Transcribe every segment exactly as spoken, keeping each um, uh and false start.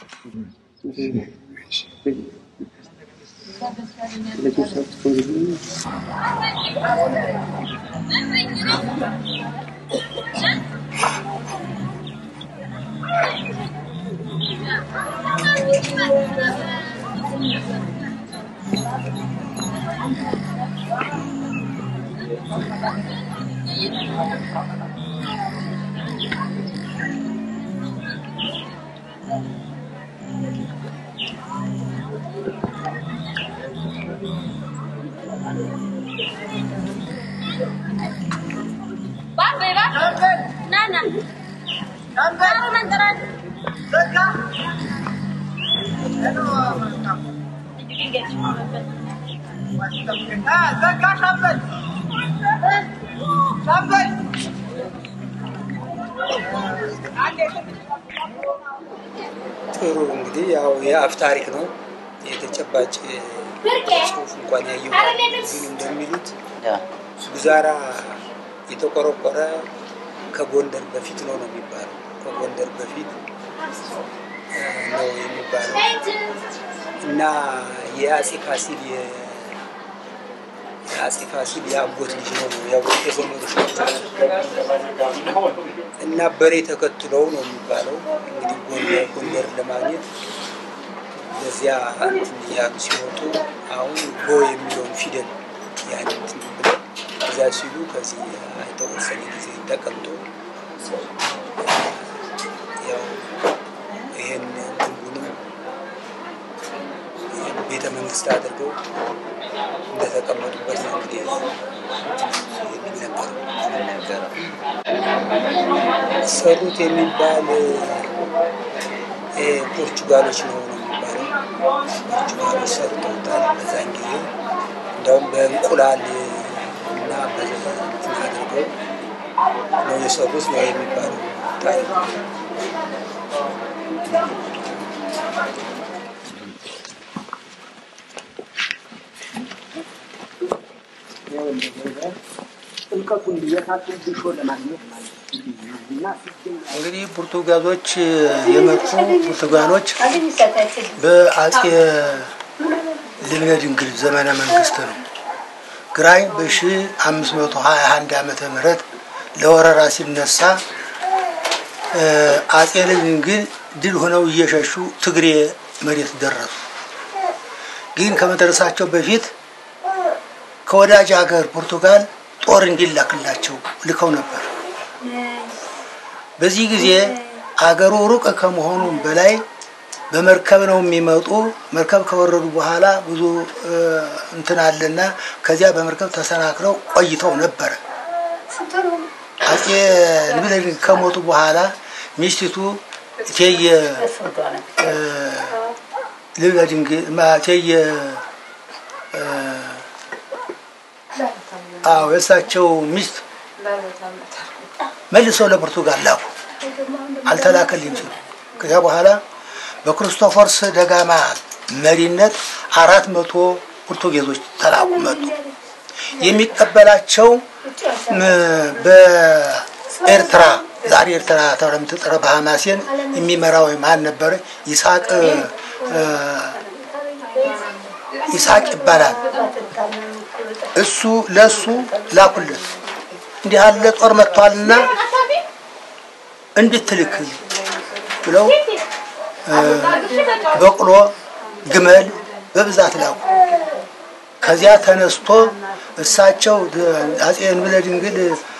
ጥሩ እንግዲህ ያው የአፍ ታሪክ ነው የተጨባጭ ጽሁፍ እንኳን ያየው እንደሚሉት ጉዛራ የተቆረቆረ ከጎንደር በፊት ነው ነው የሚባለው ከጎንደር በፊት ነው የሚባለው እና የአጼ ፋሲል የአጼ ፋሲል ያጎት ልጅ ነው ያው የዘመዶች እና በሬ ተከትለው ነው የሚባለው እንግዲህ ጎንደር ጎንደር ለማግኘት ለዚያ ያሉ ሲወጡ አሁን ጎ የሚለው ፊደል ያንን ብለው እዛ ሲሉ ከዚህ የተወሰነ ጊዜ ተቀምጦ ያው ይሄን ሁሉንም ቤተ መንግስት አድርገው እንደተቀመጡበት ነው እንግዲህ የሚነገረው ሰሩት የሚባል ፖርቹጋሎች ነው የሚባለው ፖርቹጋሎች ሰርተውታል በዛን ጊዜ እንደውም በእንቁላል እና በዘፈን አድርገው ነው የሰሩት ነው የሚባለው ታሪክ እንግዲህ ፖርቱጋሎች የመጡ ፖርቱጋሎች በአጼ ልብነ ድንግል ዘመነ መንግስት ነው ግራኝ በ1521 ዓመተ ምህረት ለወረራ ሲነሳ አጼ ልብነ ድንግል ድል ሆነው እየሸሹ ትግሬ መሬት ደረሱ ግን ከመድረሳቸው በፊት ከወዳጅ ሀገር ፖርቱጋል ጦር እንዲላክላቸው ልከው ነበር በዚህ ጊዜ አገሩ ሩቅ ከመሆኑ በላይ በመርከብ ነው የሚመጡ መርከብ ከወረዱ በኋላ ብዙ እንትን አለና ከዚያ በመርከብ ተሰናክለው ቆይተው ነበር አጼ ልብነ ድንግል ከሞቱ በኋላ ሚስቲቱ እቴየ ልብነ ድንግል ማቴየ አዎ እሳቸው ሚስት መልሰው ለፖርቱጋል ላኩ አልተላከልኝም ከዛ በኋላ በክሪስቶፈርስ ደጋማ መሪነት አራት መቶ ፖርቱጌዞች ተላኩ መጡ የሚቀበላቸው በኤርትራ ዛሬ ኤርትራ ተረምት ተረባ ሐማሴን የሚመራው ማን ነበር ይስሐቅ ይስሐቅ ይባላል እሱ ለሱ ላኩለት እንዲህ ያለ ጦር መጥቷልና እንድትልክ ብለው በቅሎ ግመል በብዛት ላኩ ከዚያ ተነስቶ እሳቸው አጼ ልብነ ድንግል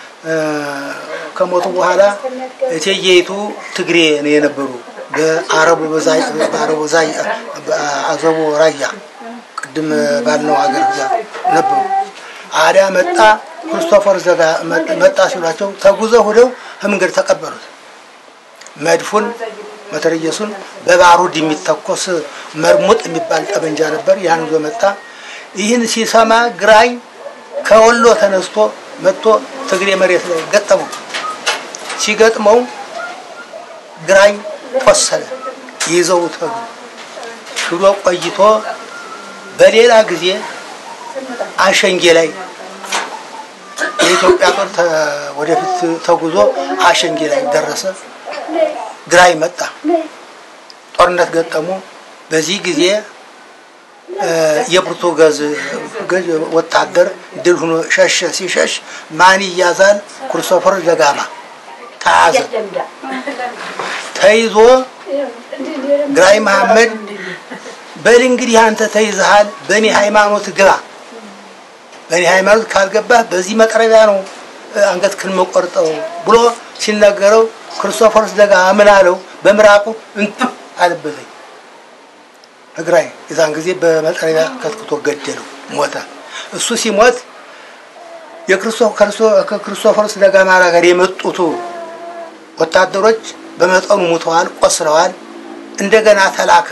ከሞቱ በኋላ እቴየይቱ ትግሬ ነው የነበሩ በአረቡ በዛይ በአረቡ ዛይ አዘቦ ራያ ቅድም ባልነው ሀገር ነበሩ አዲያ መጣ ክሪስቶፈር ዘጋ መጣ ሲሏቸው ተጉዘው ሄደው መንገድ ተቀበሉት መድፉን መተረየሱን በባሩድ የሚተኮስ መርሙጥ የሚባል ጠበንጃ ነበር ያን ይዞ መጣ ይህን ሲሰማ ግራኝ ከወሎ ተነስቶ መጥቶ ትግሬ መሬት ላይ ገጠመው ሲገጥመው ግራኝ ቆሰለ ይዘው ተጉ ሽሮ ቆይቶ በሌላ ጊዜ አሸንጌ ላይ የኢትዮጵያ ጦር ወደፊት ተጉዞ አሸንጌ ላይ ደረሰ ግራኝ መጣ ጦር ጦርነት ገጠሙ በዚህ ጊዜ የፖርቱጋዝ ገዥ ወታደር ድል ሆኖ ሸሸ ሲሸሽ ማን ይያዛል ክርስቶፈር ዘጋማ ታዘ ተይዞ ግራይ መሐመድ በል እንግዲህ አንተ ተይዘሃል በኔ ሃይማኖት ግባ በኔ ሃይማኖት ካልገባ በዚህ መቅረቢያ ነው አንገትክን መቆርጠው ብሎ ሲነገረው ክርስቶፈር ዘጋማ ምን አለው በመራቁ እንት አለበለኝ እግራይ የዛን ጊዜ በመጠሪያ ከትክቶ ገደለው ሞተ እሱ ሲሞት የክርስቶስ ክርስቶፈርስ ደጋማራ ጋር የመጡት ወታደሮች በመጠኑ ሞተዋል ቆስለዋል እንደገና ተላከ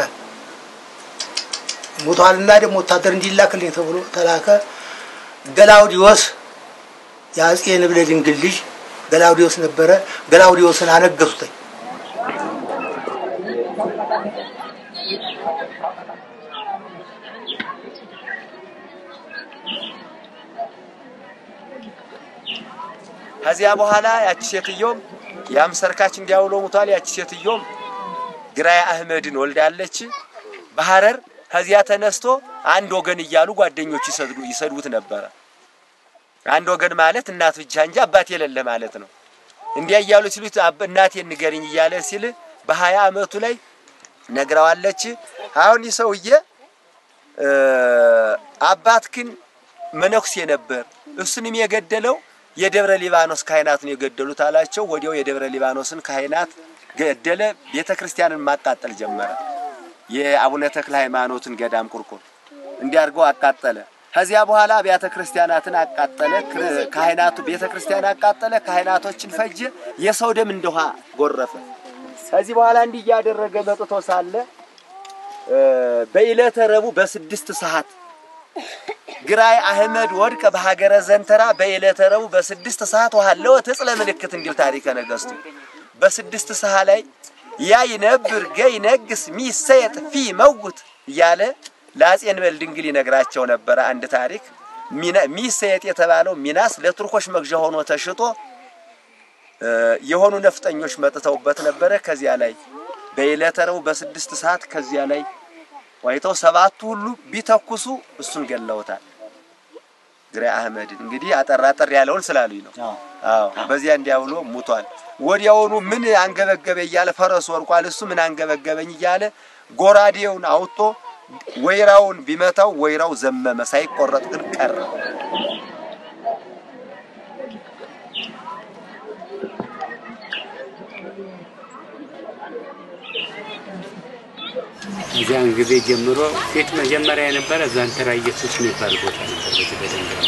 ሞተዋልና ደግሞ ወታደር እንዲላክልኝ ተብሎ ተላከ ገላውዲዮስ ያጼ ንብለ ድንግል ልጅ ገላውዲዮስ ነበረ ገላውዲዮስን አነገሱት ከዚያ በኋላ ያቺ ሴትዮም ያም ሰርካች እንዲያውሎ ሙታል ያቺ ሴትዮም ግራይ አህመድን ወልዳለች በሐረር ከዚያ ተነስቶ አንድ ወገን ይያሉ ጓደኞች ይሰድዱ ይሰድቡት ነበር አንድ ወገን ማለት እናት ብቻ እንጂ አባት የሌለ ማለት ነው እንዲያ ይያሉ ሲሉት እናቴን ንገሪኝ ይያለ ሲል በ20 አመቱ ላይ ነግራዋለች አሁን ይሰውዬ አባትክን መነኩሴ ነበር እሱንም የገደለው የደብረ ሊባኖስ ካህናት ነው የገደሉት አላቸው ወዲያው የደብረ ሊባኖስን ካህናት ገደለ ቤተክርስቲያንን ማቃጠል ጀመረ የአቡነ ተክለ ሃይማኖትን ገዳም ቁርቁር እንዲያርገው አቃጠለ ከዚያ በኋላ ቤተክርስቲያናትን አቃጠለ ካህናቱ ቤተክርስቲያን አቃጠለ ካህናቶችን ፈጀ የሰው ደም እንደውሃ ጎረፈ ከዚህ በኋላ እንዲህ ያደረገ መጥቶ ሳለ በኢለተ ረቡዕ በስድስት ሰዓት ግራይ አህመድ ወድቀ በሀገረ ዘንተራ በኢለተ ረቡዕ በስድስት ሰዓት ወሃለው ተጽለ ምልክት እንዲል ታሪከ ነገስቱ በስድስት ሰዓት ላይ ያ ይነብር ገይ ነግስ ሚሰየጥ ፊ መውት ያለ ላጼ ንበል ድንግል ይነግራቸው ነበር አንድ ታሪክ ሚሰየጥ የተባለው ሚናስ ለቱርኮች መግዣ ሆኖ ተሽጦ የሆኑ ነፍጠኞች መጥተውበት ነበር ከዚያ ላይ በኢለተ ረቡዕ በስድስት ሰዓት ከዚያ ላይ ወይተው ሰባቱ ሁሉ ቢተኩሱ እሱን ገለውታል ግራይ አህመድ እንግዲህ አጠራጠር ያለውን ስላሉኝ ነው አዎ በዚያ እንዲያውሎ ሙቷል ወዲያውኑ ምን አንገበገበ ይያለ ፈረስ ወርቋል እሱ ምን አንገበገበኝ ይያለ ጎራዴውን አውጥቶ ወይራውን ቢመታው ወይራው ዘመመ ሳይቆረጥ ግን ቀረ እዚያን ጊዜ ጀምሮ ፊት መጀመሪያ የነበረ ዛንተራ ኢየሱስ የሚባል ቦታ ነበር በተደንገረ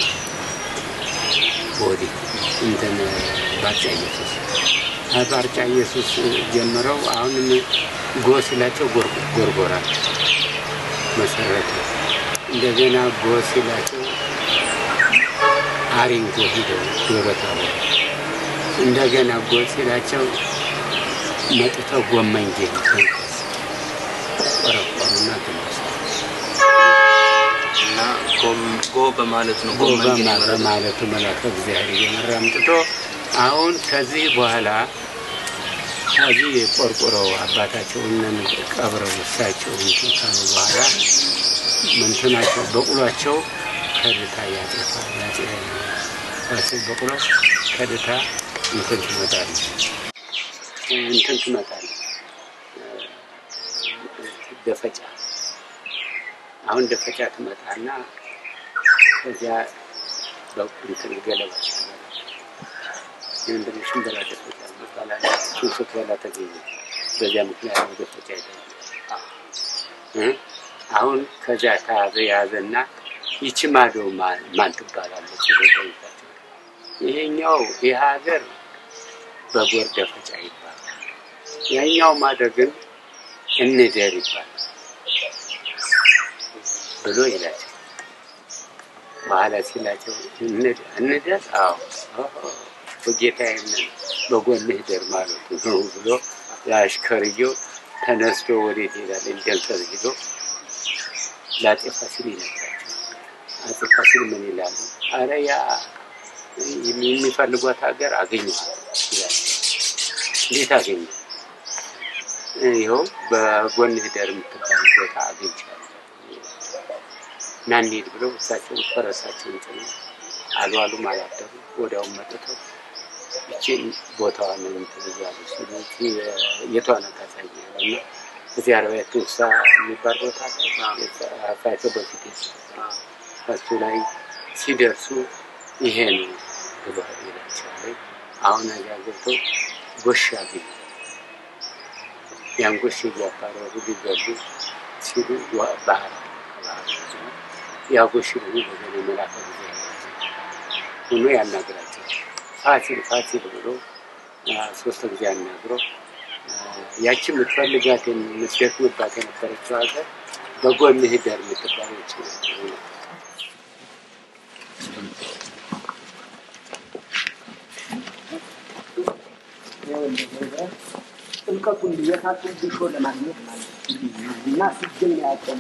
ቦዲ እንትን ባርጫ ኢየሱስ ባርጫ ኢየሱስ ጀምረው አሁንም ጎስላቸው ጎርጎራ መሰረቱ እንደገና ጎስላቸው አሪንጎ ሄደው ዶረታው እንደገና ጎስላቸው መጥተው ጎመንጌ ወረቆና ተመስ እና ጎ በማለት ነው ጎመንጌ ማለት መላከ እግዚአብሔር የመራምጥቶ አሁን ከዚህ በኋላ ከዚህ ቆርቆሮ አባታቸውን ቀብረው ወሳቸው እንትን በኋላ ምንትናቸው በቁሏቸው ከድታ ያጠፋ ያጠ ዋሰው በቁሎ ከድታ እንትን ትመጣል እንትን ትመጣል ደፈጫ አሁን ደፈጫ ትመጣና ከዚያ በቁንትን ገለባ እንደምን ሽምብራ ደፈጫ ይባላል ሱስ ወላ ተገኘ በዚያ ምክንያት ነው ደፈጫ ይባላል አሁን ከዚያ ታዘ ያዘና ይቺ ማዶ ማን ትባላለች ለይታቸው ይሄኛው የሀገር በጎር ደፈጫ ይባላል ያኛው ማደግን እንደር ይባላል ብሎ ይላል ማለት ሲላቸው እንደር አዎ በጌታዬን በጎንህ ደር ማለት ነው ብሎ ያሽከርየው ተነስቶ ወዴት ይላል እንደልተር ሄዶ ላጤ ፋሲል ይላል አጤ ፋሲል ምን ይላል አረያ የሚፈልጓት ሀገር አገኘዋል ይላል እንዴት አገኘ ይኸው በጎን ሄደር የምትባል ቦታ አግኝቻለሁ። ናንዲድ ብለው እሳቸው ፈረሳቸውን ጥለው አሉ አሉ ማላደሩ ወዲያው መጥተው እቺን ቦታዋን እንትን ይያሉ ስለዚህ የቷና ታሳየና እዚህ አርባዕቱ እንስሳ የሚባል ቦታ አፋቸው በፊት እሱ ላይ ሲደርሱ ይሄ ነው ብሎ ይላቸዋል። አሁን ያገርቶ ጎሽ አገኘ ያን ጎሽ እያባረሩ ሊገሉ ሲሉ ባህር ያ ጎሽ ነው በዘመነ መላከ ሆኖ ያናግራቸው ፋሲል ፋሲል ብሎ ሶስት ጊዜ ያናግሮ ያቺ የምትፈልጋት የምትደክምባት የነበረችው ሀገር በጎን ሄደር የምትባለው ነው። ጥልቀቱን የታቱን ቢሾ ለማግኘት ማለት እና ሲገኝ ያቀም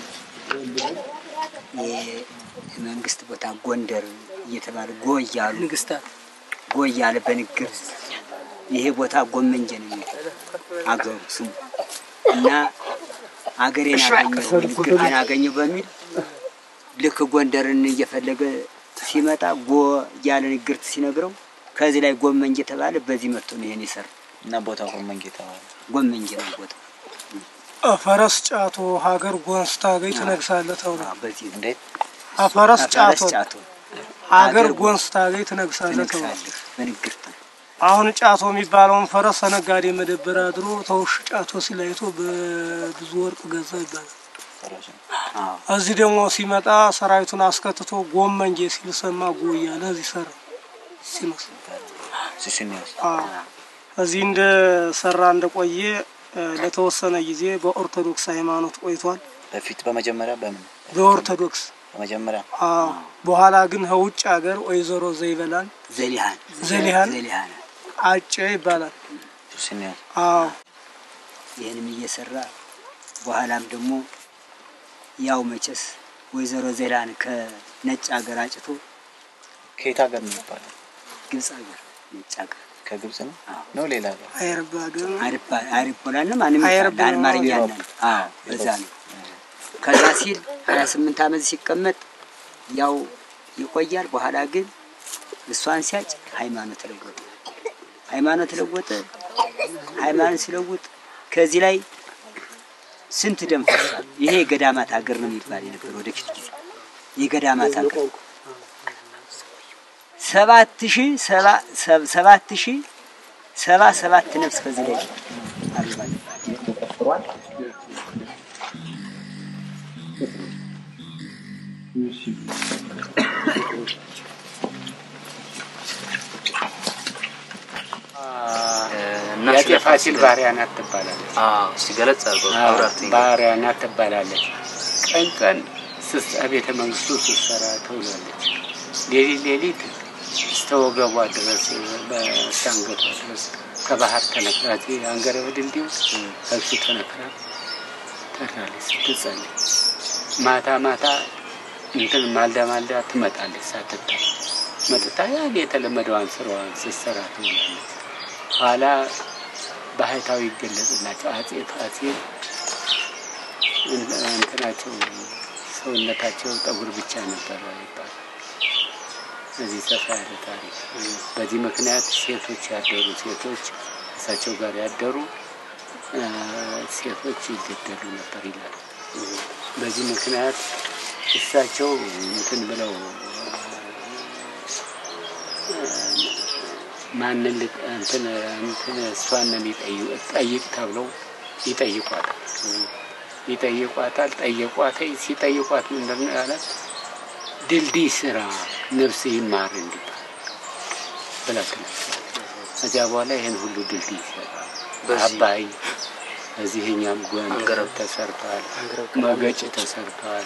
የመንግስት ቦታ ጎንደር እየተባለ ጎያሉ ንግስታት ጎያለ በንግር ይሄ ቦታ ጎመንጀ ነው አገሩ ስሙ እና አገሬን አገኘው ንግርን አገኘው በሚል ልክ ጎንደርን እየፈለገ ሲመጣ ጎ ያለ ንግርት ሲነግረው ከዚህ ላይ ጎመንጀ ተባለ በዚህ መጥቶ ነው ይሄን ይሰር እና ቦታው ጎመንጀ ተባለ ጎመንጀ ነው ቦታ አፈረስ ጫቶ ሀገር ጎንስታ ገይ ተነግሳለ ተውላ በዚህ እንዴት አፈረስ ጫቶ ሀገር ጎንስታ ገይ ተነግሳለ ተውላ በንግርት አሁን ጫቶ የሚባለውን ፈረስ ነጋዴ መደበር አድሮ ተውሽ ጫቶ ሲላይቶ በብዙ ወርቅ ገዛ ይባላል። እዚህ ደግሞ ሲመጣ ሰራዊቱን አስከትቶ ጎመንጀ ሲል ሰማ ጎያ ለዚህ ሰራ ሲመስ ሲሲኒያስ አ እዚህ እንደ ሰራ እንደቆየ ለተወሰነ ጊዜ በኦርቶዶክስ ሃይማኖት ቆይቷል። በፊት በመጀመሪያ በምን በኦርቶዶክስ በመጀመሪያ አ በኋላ ግን ከውጭ ሀገር ወይዘሮ ዘይበላን ዘሊሃን ዘሊሃን ዘሊሃን አጨ ይባላል። ሲሲኒያስ አዎ ይሄንም እየሰራ በኋላም ደግሞ ያው መቸስ ወይዘሮ ዘይላን ከነጭ ሀገር አጭቶ ከየት ሀገር ነው ይባላል? ግብጽ ሀገር ነጭ ሀገር ከግብጽ ነው ነው ሌላ ነው አይርባ ሀገር አይርባ አይርባና ማንም ይባላል ማርኛ ነው። አዎ በዛ ነው። ከዛ ሲል ሃያ ስምንት አመት ሲቀመጥ ያው ይቆያል። በኋላ ግን እሷን ሲያጭ ሃይማኖት ለወጠ ሃይማኖት ለወጠ ሃይማኖት ሲለውጥ ከዚህ ላይ ስንት ደም ፈሷል። ይሄ ገዳማት ሀገር ነው የሚባል ነበር ወደፊት ጊዜ የገዳማት ሀገር ሰባት ሺህ ሰባት ሺህ ሰባ ሰባት ነፍስ ከዚህ ላይ አርባል ያቺ ፋሲል ባሪያናት ትባላለች። አዎ ሲገለጽ አርጎ አውራትኝ ባሪያናት ትባላለች። ቀን ቀን ስስ ቤተ መንግስቱ ስሰራ ተውላለች። ሌሊት ሌሊት ስተወገቧ ድረስ በሻንገቷ ድረስ ከባህር ተነክራቲ አንገረ ወድልዲው እሱ ተነክራ ተራለች ስትጸልይ ማታ ማታ እንትን ማልዳ ማልዳ ትመጣለች ሳትታይ መጥታ ያን የተለመደዋን ስራዋን ስትሰራ ትውላለች። ኋላ ባህታዊ ይገለጽላቸው አጼ ፋሲል እንትናቸው ሰውነታቸው ጠጉር ብቻ ነበር ይባላል። እዚህ ሰፋ ያለ ታሪክ በዚህ ምክንያት ሴቶች ያደሩ ሴቶች እሳቸው ጋር ያደሩ ሴቶች ይገደሉ ነበር ይላል። በዚህ ምክንያት እሳቸው እንትን ብለው ማንን እንትን እንትን እሷን ጠይቅ ተብለው ይጠይቋታል ይጠይቋታል ጠይቋት ሲጠይቋት ምንድነው ያላት ድልድይ ስራ ነፍስ ይማር እንዲባል ብላችኋል። እዚያ በኋላ ይሄን ሁሉ ድልድይ ይሰራል። አባይ እዚህኛም ጎንደር ተሰርቷል፣ መገጭ ተሰርቷል።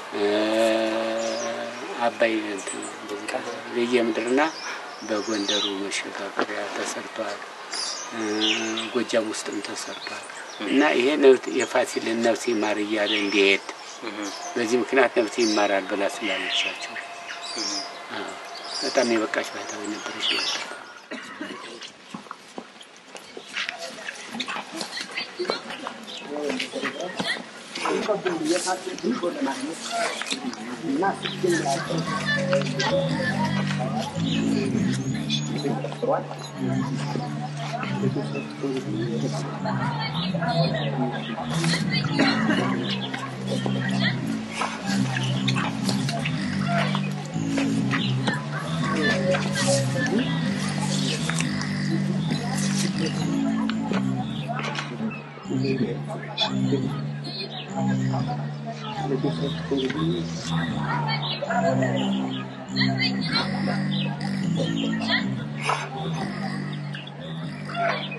አባይ እንትን ለየምድርና በጎንደሩ መሸጋገሪያ ተሰርቷል። ጎጃም ውስጥም ተሰርቷል። እና ይሄ ነው የፋሲል ነፍስ ይማር እያለ እንዲሄድ በዚህ ምክንያት ነፍስ ይማራል ብላ ስላለቻቸው በጣም የበቃች ባህታዊ ነበረች ነበር። የሚቀበሉ የታደሉ ብሾ ለማግኘት እና ሲገኛቸው Thank you.